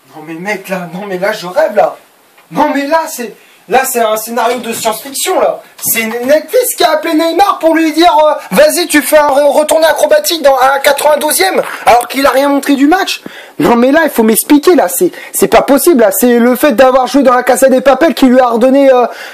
Non mais mec là, non mais là je rêve là. Non mais là c'est un scénario de science-fiction là. C'est Netflix qui a appelé Neymar pour lui dire vas-y tu fais un retourné acrobatique à la 92e alors qu'il a rien montré du match. Non mais là il faut m'expliquer là, c'est pas possible là, c'est le fait d'avoir joué dans la Casa des Papel qui lui a redonné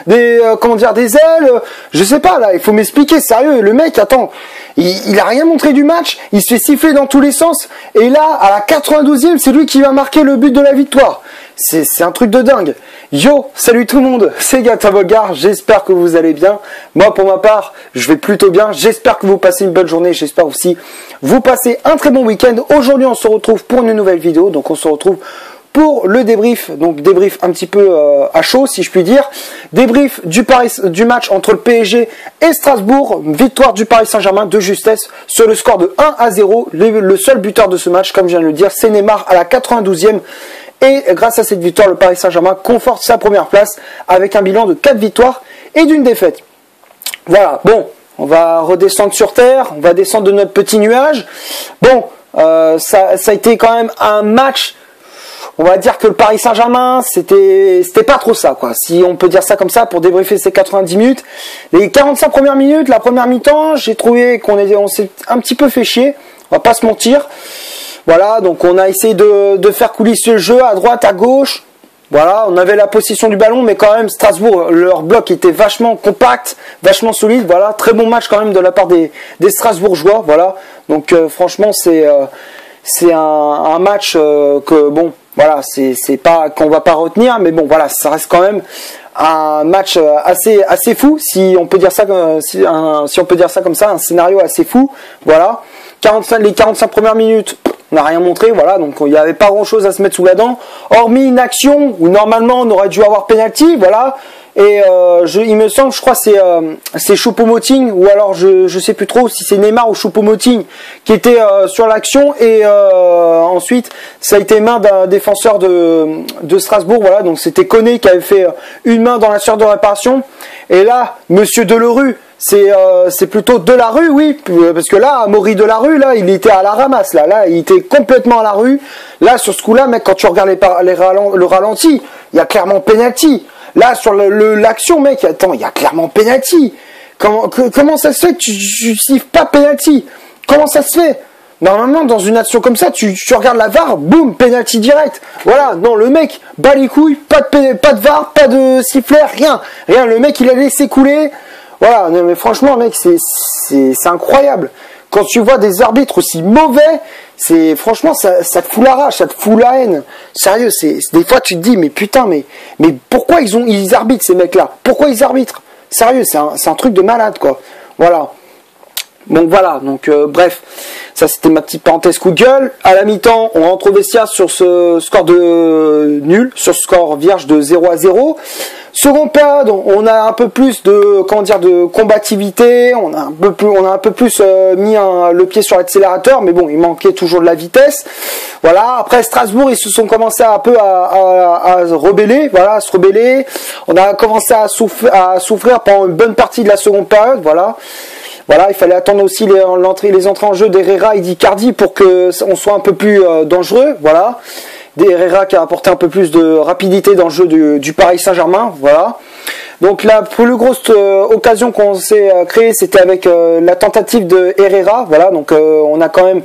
des ailes, je sais pas là, il faut m'expliquer sérieux, le mec attends, il a rien montré du match, il se fait siffler dans tous les sens et là à la 92e c'est lui qui va marquer le but de la victoire. C'est un truc de dingue. Yo, salut tout le monde, c'est Gata Volgar, j'espère que vous allez bien. Moi pour ma part, je vais plutôt bien. J'espère que vous passez une bonne journée, j'espère aussi vous passez un très bon week-end. Aujourd'hui on se retrouve pour une nouvelle vidéo, donc on se retrouve pour le débrief, donc débrief un petit peu à chaud si je puis dire. Débrief du match entre le PSG et Strasbourg, victoire du Paris Saint-Germain de justesse sur le score de 1-0. Le seul buteur de ce match, comme je viens de le dire, c'est Neymar à la 92e. Et grâce à cette victoire, le Paris Saint-Germain conforte sa première place avec un bilan de 4 victoires et d'une défaite. Voilà, bon, on va redescendre sur terre, on va descendre de notre petit nuage. Bon, ça a été quand même un match, on va dire que le Paris Saint-Germain, c'était pas trop ça, quoi. Si on peut dire ça comme ça pour débriefer ces 90 minutes. Les 45 premières minutes, la première mi-temps, j'ai trouvé on s'est un petit peu fait chier, on va pas se mentir. Voilà, donc on a essayé de faire coulisser le jeu à droite, à gauche. Voilà, on avait la possession du ballon, mais quand même Strasbourg, leur bloc était vachement compact, vachement solide. Voilà, très bon match quand même de la part des Strasbourgeois. Voilà, donc franchement c'est un match que bon, voilà, c'est pas qu'on va pas retenir, mais bon voilà, ça reste quand même un match assez fou, si on peut dire ça, si on peut dire ça comme ça, un scénario assez fou. Voilà, les 45 premières minutes. On n'a rien montré, voilà, donc il n'y avait pas grand chose à se mettre sous la dent, hormis une action où normalement on aurait dû avoir penalty, voilà, et il me semble, je crois c'est Choupo-Moting, ou alors je sais plus trop si c'est Neymar ou Choupo-Moting qui était sur l'action, et ensuite ça a été main d'un défenseur de Strasbourg, voilà, donc c'était Koné qui avait fait une main dans la surface de réparation, et là, Monsieur Delerue, c'est plutôt Delarue, oui, parce que là, Amaury Delarue, là, il était à la ramasse, là, il était complètement à la rue. Là, sur ce coup-là, mec, quand tu regardes le ralenti, il y a clairement penalty. Là, sur l'action, mec, attends, il y a clairement penalty. Comment ça se fait que tu siffles pas penalty? Comment ça se fait? Normalement, dans une action comme ça, tu regardes la VAR, boum, penalty direct. Voilà, non, le mec, bat les couilles, pas de VAR, pas de sifflet, rien. Le mec, il a laissé couler. Voilà, mais franchement, mec, c'est incroyable. Quand tu vois des arbitres aussi mauvais, franchement, ça te fout la rage, ça te fout la haine. Sérieux, des fois, tu te dis, mais putain, mais pourquoi ils arbitrent, ces mecs-là? Pourquoi ils arbitrent? Sérieux, c'est un truc de malade, quoi. Voilà. Donc voilà, bref, ça c'était ma petite parenthèse coup de gueule. À la mi-temps, on rentre au vestiaire sur ce score de nul, sur ce score vierge de 0-0. Seconde période, on a un peu plus de combativité, on a un peu plus mis le pied sur l'accélérateur, mais bon, il manquait toujours de la vitesse. Voilà, après Strasbourg, ils se sont commencé un peu à rebeller, voilà, à se rebeller. On a commencé à souffrir pendant une bonne partie de la seconde période, voilà. Voilà, il fallait attendre aussi les entrées en jeu d'Herrera et d'Icardi pour que on soit un peu plus dangereux, voilà. Herrera qui a apporté un peu plus de rapidité dans le jeu du Paris Saint-Germain, voilà. Donc la plus grosse occasion qu'on s'est créée, c'était avec la tentative de Herrera, voilà. Donc on a quand même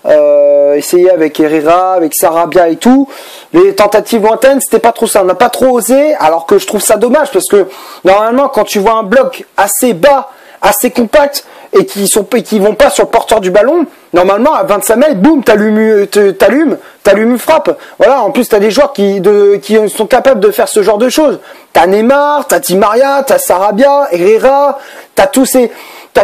essayé avec Herrera, avec Sarabia et tout. Les tentatives lointaines, c'était pas trop ça. On n'a pas trop osé, alors que je trouve ça dommage parce que normalement, quand tu vois un bloc assez bas, assez compact et qui vont pas sur le porteur du ballon, normalement à 25 mètres, boum, t'allumes une frappe. Voilà, en plus t'as des joueurs qui sont capables de faire ce genre de choses. T'as Neymar, t'as Di Maria, t'as Sarabia, Herrera, t'as tous ces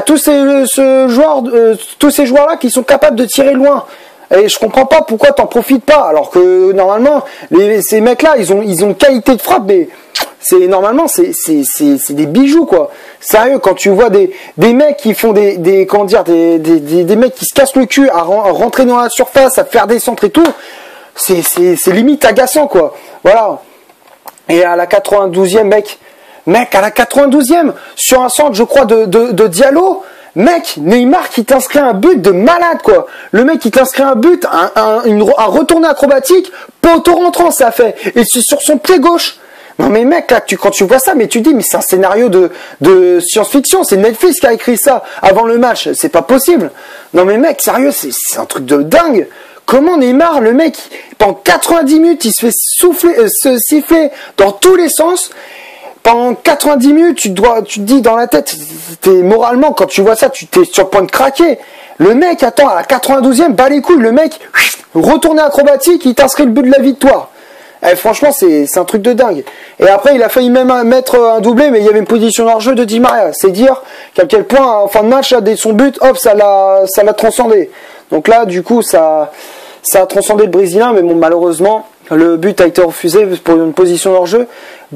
joueurs-là qui sont capables de tirer loin. Et je comprends pas pourquoi t'en profites pas, alors que normalement ces mecs-là ils ont une qualité de frappe, mais normalement c'est des bijoux, quoi. Sérieux, quand tu vois des mecs qui font des mecs qui se cassent le cul à rentrer dans la surface, à faire des centres et tout, c'est limite agaçant, quoi. Voilà. Et à la 92e, mec, à la 92e, sur un centre, je crois, de Diallo, Mec, Neymar qui t'inscrit un but de malade, quoi. Le mec qui t'inscrit un but, un retourné acrobatique, poteau rentrant, ça fait. Et c'est sur son pied gauche. Non mais mec, là, quand tu vois ça, mais tu dis, mais c'est un scénario de science-fiction. C'est Netflix qui a écrit ça avant le match. C'est pas possible. Non mais mec, sérieux, c'est un truc de dingue. Comment Neymar, le mec, pendant 90 minutes, il se fait se siffler dans tous les sens. Pendant 90 minutes, tu te dis dans la tête, moralement, quand tu vois ça, tu t'es sur le point de craquer. Le mec, attends, à la 92e, bat les couilles, le mec, retourné acrobatique, il t'inscrit le but de la victoire. Eh, franchement, c'est un truc de dingue. Et après, il a failli même mettre un doublé, mais il y avait une position hors jeu de Di Maria. C'est dire qu'à quel point, en fin de match, dès son but, hop, ça l'a transcendé. Donc là, du coup, ça a transcendé le Brésilien, mais bon, malheureusement, le but a été refusé pour une position hors jeu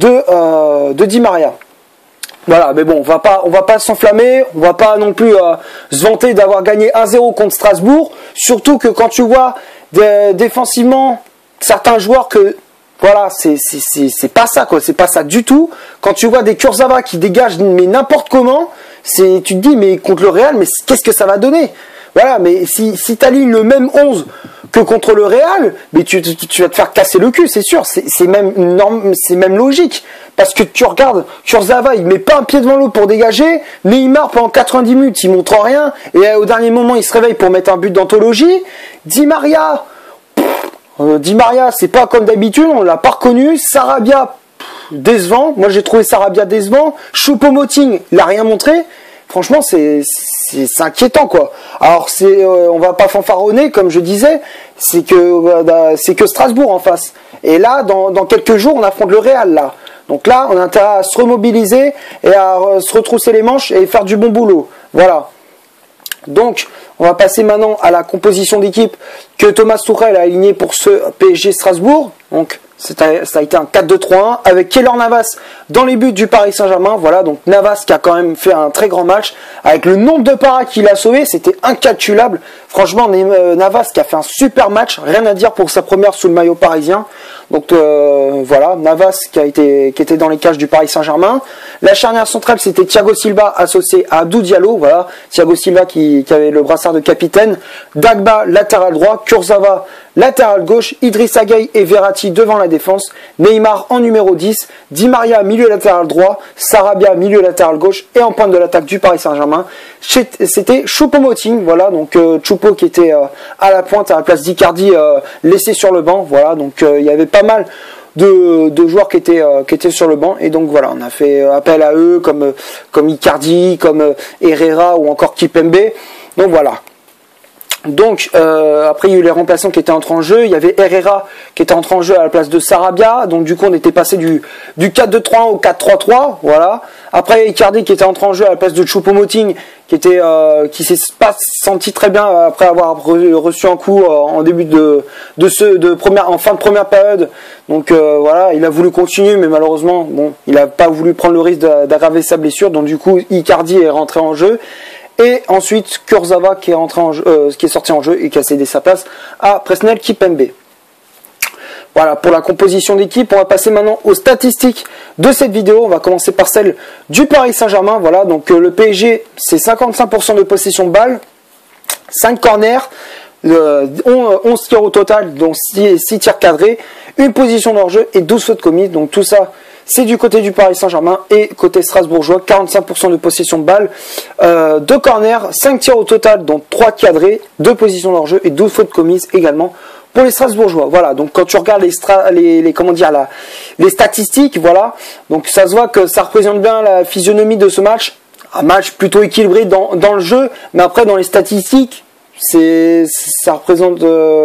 de Di Maria. Voilà, mais bon, on va pas s'enflammer, on va pas non plus se vanter d'avoir gagné 1-0 contre Strasbourg, surtout que quand tu vois défensivement certains joueurs que voilà, c'est pas ça, quoi, c'est pas ça du tout. Quand tu vois des Kurzawa qui dégagent mais n'importe comment, tu te dis mais contre le Real, mais qu'est-ce que ça va donner? Voilà, mais si tu alignes le même 11 que contre le Real, mais tu vas te faire casser le cul, c'est sûr. C'est même logique. Parce que tu regardes, Kurzawa, il met pas un pied devant l'autre pour dégager. Neymar, pendant 90 minutes, il montre rien. Et au dernier moment, il se réveille pour mettre un but d'anthologie. Di Maria, c'est pas comme d'habitude, on l'a pas reconnu. Sarabia, décevant. Moi, j'ai trouvé Sarabia décevant. Choupo-Moting, il a rien montré. Franchement, c'est inquiétant, quoi. Alors, on va pas fanfaronner, comme je disais, c'est que Strasbourg en face. Et là, dans quelques jours, on affronte le Real, là. Donc là, on a intérêt à se remobiliser et à se retrousser les manches et faire du bon boulot. Voilà. Donc, on va passer maintenant à la composition d'équipe que Thomas Tuchel a alignée pour ce PSG Strasbourg. Donc, ça a été un 4-2-3-1 avec Keylor Navas dans les buts du Paris Saint-Germain. Voilà, donc Navas qui a quand même fait un très grand match. Avec le nombre de paras qu'il a sauvé, c'était incalculable. Franchement, Navas qui a fait un super match. Rien à dire pour sa première sous le maillot parisien. Donc voilà, Navas qui était dans les cages du Paris Saint-Germain. La charnière centrale, c'était Thiago Silva associé à Abdou Diallo. Voilà, Thiago Silva qui avait le brassard de capitaine. Dagba, latéral droit. Kurzawa, latéral gauche. Idrissa Gueye et Verratti devant la défense. Neymar en numéro 10. Di Maria, milieu latéral droit. Sarabia, milieu latéral gauche. Et en pointe de l'attaque du Paris Saint-Germain, c'était Choupo-Moting. Voilà, donc Choupo qui était à la pointe à la place d'Icardi laissé sur le banc. Voilà, donc il y avait pas mal de joueurs qui étaient sur le banc. Et donc voilà, on a fait appel à eux comme Icardi, comme Herrera ou encore Kipembe. Donc voilà. Donc après il y a eu les remplaçants qui étaient entrés en jeu. Il y avait Herrera qui était entré en jeu à la place de Sarabia. Donc du coup on était passé du 4-2-3-1 au 4-3-3. Voilà. Après Icardi qui était entré en jeu à la place de Choupo-Moting qui s'est pas senti très bien après avoir reçu un coup en début en fin de première période. Donc voilà, il a voulu continuer mais malheureusement bon, il a pas voulu prendre le risque d'aggraver sa blessure. Donc du coup Icardi est rentré en jeu. Et ensuite, Kurzawa qui est sorti en jeu et qui a cédé sa place à Presnel Kipembe. Voilà pour la composition d'équipe. On va passer maintenant aux statistiques de cette vidéo. On va commencer par celle du Paris Saint-Germain. Voilà, donc le PSG, c'est 55% de possession de balle, 5 corners, 11 tirs au total, dont 6 tirs cadrés, une position hors jeu et 12 fautes commises. Donc tout ça, c'est du côté du Paris Saint-Germain. Et côté strasbourgeois, 45% de possession de balle, 2 corners, 5 tirs au total, dont 3 cadrés, 2 positions hors jeu et 12 fautes commises également pour les strasbourgeois. Voilà, donc quand tu regardes les statistiques, voilà, donc ça se voit que ça représente bien la physionomie de ce match. Un match plutôt équilibré dans le jeu, mais après dans les statistiques, ça représente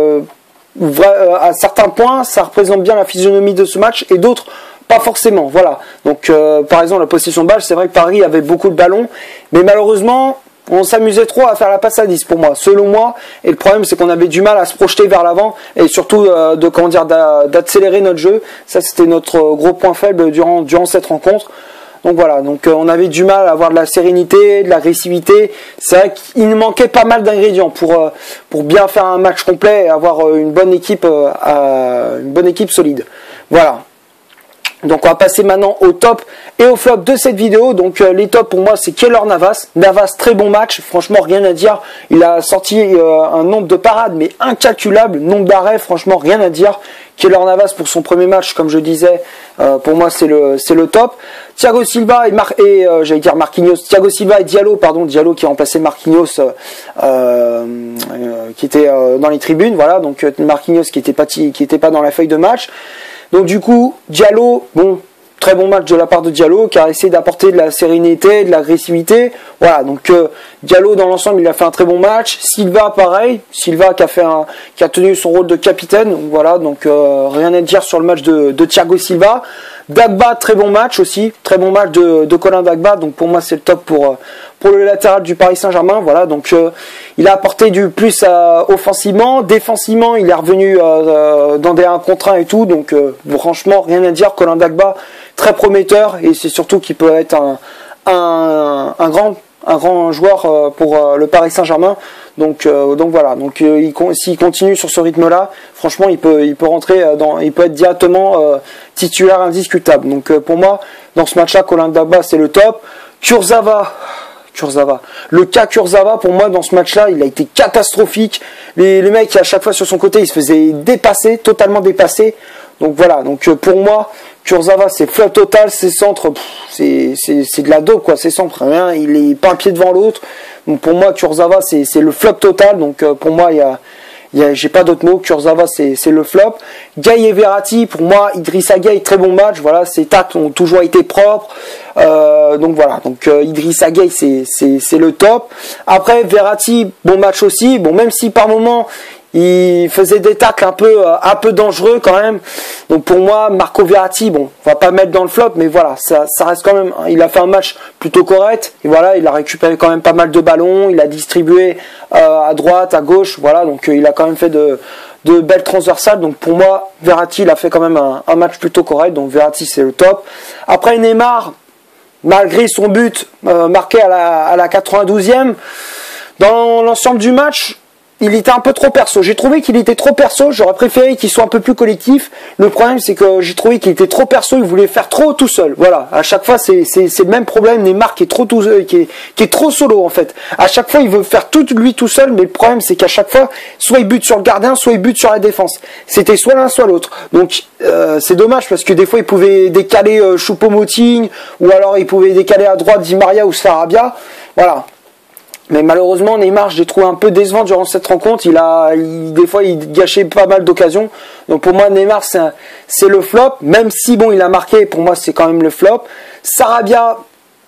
à certains points, ça représente bien la physionomie de ce match et d'autres pas forcément. Voilà. Donc par exemple la possession de balle, c'est vrai que Paris avait beaucoup de ballons, mais malheureusement on s'amusait trop à faire la passe à 10 pour moi, selon moi. Et le problème c'est qu'on avait du mal à se projeter vers l'avant et surtout d'accélérer notre jeu. Ça c'était notre gros point faible durant cette rencontre. Donc voilà, donc on avait du mal à avoir de la sérénité, de l'agressivité. C'est vrai qu'il nous manquait pas mal d'ingrédients pour bien faire un match complet et avoir une bonne équipe solide. Voilà. Donc on va passer maintenant au top et au flop de cette vidéo. Donc les tops pour moi c'est Keylor Navas. Navas, très bon match, franchement rien à dire. Il a sorti un nombre de parades mais incalculable, nombre d'arrêts, franchement rien à dire. Keylor Navas pour son premier match, comme je disais, pour moi c'est le top. Thiago Silva j'allais dire Marquinhos, Thiago Silva et Diallo qui a remplacé Marquinhos qui était dans les tribunes, voilà, donc Marquinhos qui était pas dans la feuille de match. Donc du coup, Diallo, bon, très bon match de la part de Diallo, qui a essayé d'apporter de la sérénité, de l'agressivité. Voilà, donc Diallo dans l'ensemble, il a fait un très bon match. Silva, pareil, Silva qui a tenu son rôle de capitaine. Donc, voilà, donc rien à dire sur le match de Thiago Silva. Dagba, très bon match aussi, très bon match de Colin Dagba. Donc pour moi, c'est le top pour le latéral du Paris Saint-Germain. Voilà, donc il a apporté du plus offensivement, défensivement, il est revenu dans des 1 contre 1 et tout. Donc franchement, rien à dire. Colin Dagba, très prometteur, et c'est surtout qu'il peut être un grand joueur pour le Paris Saint-Germain. Donc voilà. Donc s'il continue sur ce rythme-là, franchement, il peut rentrer il peut être directement titulaire indiscutable. Donc pour moi, dans ce match-là, Colin Dagba, c'est le top. Kurzawa, le cas Kurzawa, pour moi, dans ce match-là, il a été catastrophique. Les mecs, à chaque fois sur son côté, ils se faisaient dépasser, totalement dépasser. Donc voilà, donc pour moi, Kurzawa, c'est flop total, ses centres, c'est de la dope, quoi, ses centres, rien, il est pas un pied devant l'autre. Donc pour moi, Kurzawa, c'est le flop total. Donc pour moi, j'ai pas d'autres mots. Kurzawa, c'est le flop. Gueye et Verratti, pour moi, Idrissa Gueye, très bon match. Voilà, ses tacles ont toujours été propres. Donc voilà, donc Idrissa Gueye, c'est le top. Après, Verratti, bon match aussi. Bon, même si par moment il faisait des tacles un peu dangereux quand même. Donc pour moi, Marco Verratti, bon, on va pas mettre dans le flop, mais voilà, ça reste quand même. Il a fait un match plutôt correct. Et voilà, il a récupéré quand même pas mal de ballons. Il a distribué à droite, à gauche. Voilà, donc il a quand même fait de belles transversales. Donc pour moi, Verratti, il a fait quand même un match plutôt correct. Donc Verratti, c'est le top. Après Neymar, malgré son but marqué à la 92e, dans l'ensemble du match, il était un peu trop perso. J'ai trouvé qu'il était trop perso. J'aurais préféré qu'il soit un peu plus collectif. Le problème, c'est que j'ai trouvé qu'il était trop perso. Il voulait faire trop tout seul. Voilà. À chaque fois, c'est le même problème. Neymar qui est trop solo, en fait. À chaque fois, il veut faire tout lui tout seul. Mais le problème, c'est qu'à chaque fois, soit il bute sur le gardien, soit il bute sur la défense. C'était soit l'un, soit l'autre. Donc, c'est dommage parce que des fois, il pouvait décaler Choupo-Moting, ou alors il pouvait décaler à droite Di Maria ou Sarabia. Voilà. Mais malheureusement, Neymar, je l'ai trouvé un peu décevant durant cette rencontre. Des fois, il gâchait pas mal d'occasions. Donc pour moi, Neymar, c'est le flop. Même si, bon, il a marqué, pour moi, c'est quand même le flop. Sarabia,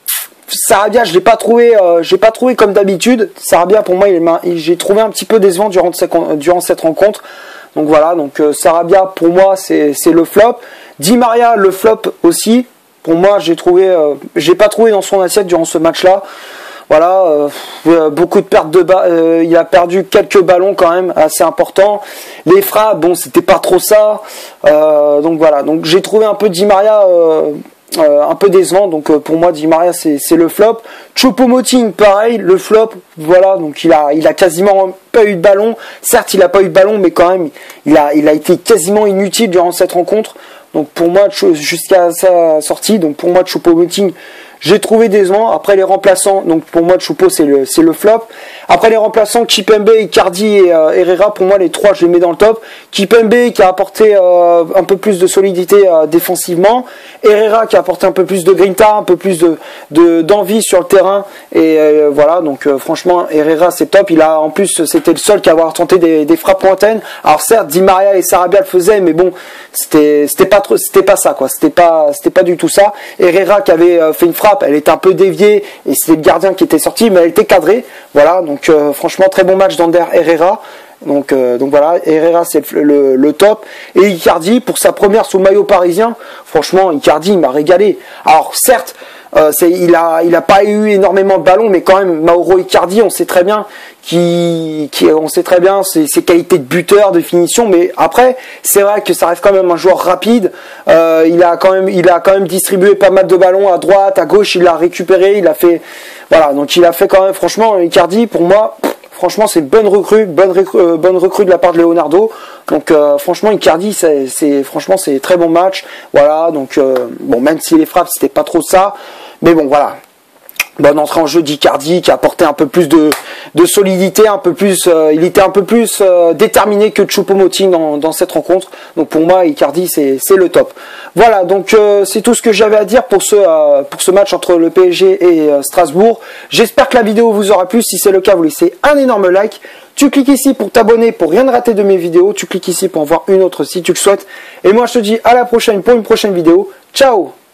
je l'ai pas trouvé comme d'habitude. Sarabia, pour moi, j'ai trouvé un petit peu décevant durant cette rencontre. Donc voilà, donc Sarabia, pour moi, c'est le flop. Di Maria, le flop aussi. Pour moi, j'ai pas trouvé dans son assiette durant ce match-là. Voilà, beaucoup de pertes de balles. Il a perdu quelques ballons quand même assez importants. Les frappes, bon, c'était pas trop ça. Donc voilà, donc j'ai trouvé un peu Di Maria un peu décevant. Donc pour moi, Di Maria, c'est le flop. Choupo-Moting, pareil, le flop. Voilà, donc il a quasiment pas eu de ballon. Certes, il a pas eu de ballon, mais quand même, il a été quasiment inutile durant cette rencontre. Donc pour moi, jusqu'à sa sortie, donc pour moi, Choupo-Moting, j'ai trouvé décevant. Après les remplaçants, donc pour moi Choupo c'est le flop. Après les remplaçants, Kimpembe, Icardi et Herrera, pour moi les trois je les mets dans le top. Kimpembe qui a apporté un peu plus de solidité défensivement. Herrera qui a apporté un peu plus de grinta, un peu plus d'envie sur le terrain. Et voilà, donc franchement Herrera c'est top. En plus c'était le seul qui a avoir tenté des frappes lointaines. Alors certes Di Maria et Sarabia le faisaient, mais bon c'était pas ça quoi. C'était pas du tout ça. Herrera qui avait fait une frappe, elle était un peu déviée et c'était le gardien qui était sorti, mais elle était cadrée. Voilà, donc franchement très bon match d'Ander Herrera. Donc voilà, Herrera c'est le top. Et Icardi pour sa première sous maillot parisien, franchement Icardi il m'a régalé. Alors certes il a pas eu énormément de ballons, mais quand même Mauro Icardi, on sait très bien ses qualités de buteur, de finition. Mais après, c'est vrai que ça reste quand même un joueur rapide. Il a quand même distribué pas mal de ballons à droite, à gauche. Il a récupéré, il a fait, voilà. Donc il a fait quand même, franchement, Icardi pour moi. Franchement, c'est bonne recrue de la part de Leonardo. Donc franchement, Icardi, franchement c'est très bon match. Voilà, donc bon, même si les frappes c'était pas trop ça, mais bon voilà. Bonne entrée en jeu d'Icardi qui a apporté un peu plus de solidité, un peu plus, il était un peu plus déterminé que Choupo-Moting dans cette rencontre. Donc pour moi, Icardi c'est le top. Voilà, donc c'est tout ce que j'avais à dire pour ce match entre le PSG et Strasbourg. J'espère que la vidéo vous aura plu. Si c'est le cas, vous laissez un énorme like. Tu cliques ici pour t'abonner, pour rien rater de mes vidéos. Tu cliques ici pour en voir une autre si tu le souhaites. Et moi je te dis à la prochaine pour une prochaine vidéo. Ciao!